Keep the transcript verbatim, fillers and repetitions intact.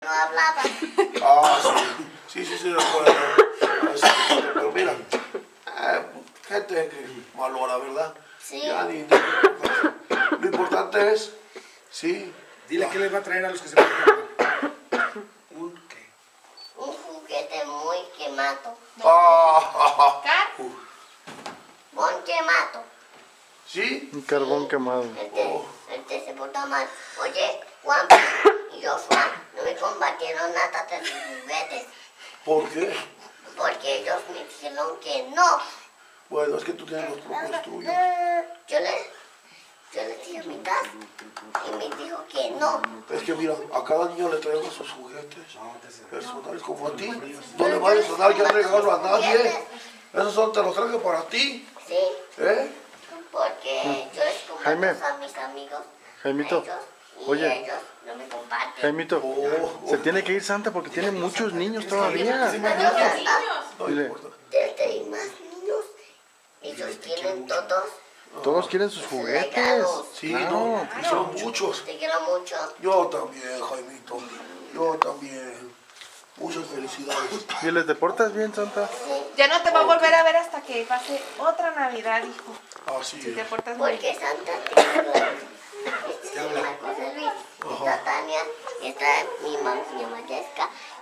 No hablaba. Ah, sí. Sí, sí, sí, recuerdo. Pero mira, eh, gente que valora, ¿verdad? Sí. Ya, ni, ni- lo importante es, sí. Dile qué les va a traer a los que se portan mal. ¿Un qué? Un juguete muy quemado. Ah, Car- Muy quemado. ¿sí? Un carbón quemado. Este, este se porta mal. Oye, Juan y yo, Juan, no me compartieron nada de sus juguetes. ¿Por qué? Porque ellos me dijeron que no. Bueno, es que tú tienes los propios tuyos. Yo les, yo les dije mitad y me dijo que no. Es que mira, a cada niño le traemos sus juguetes personales como a ti. No le vayas a dar ya regalo a nadie. Esos son, te los traje para ti. Sí, ¿Eh? porque yo les comparto Jaime. a mis amigos. Jaimito, a ellos, y oye. ellos no me comparten. Jaimito, Oh, se tiene que ir Santa porque tiene muchos niños todavía. Los niños. no Dile. importa. Desde más niños, ellos tienen todos. Todos quieren sus juguetes. Sí, Claro. no, y son muchos. Te quiero mucho. Yo también, Jaimito. Yo también. Muchas felicidades. Dile, ¿te portas bien, Santa? Ya no te va a volver a ver hasta que pase otra Navidad, hijo. Así Si te es. portas muy bien. Porque Santa te habla. Este es Marco Luis, está Tania, y está mi mamá, mi mamá Jessica,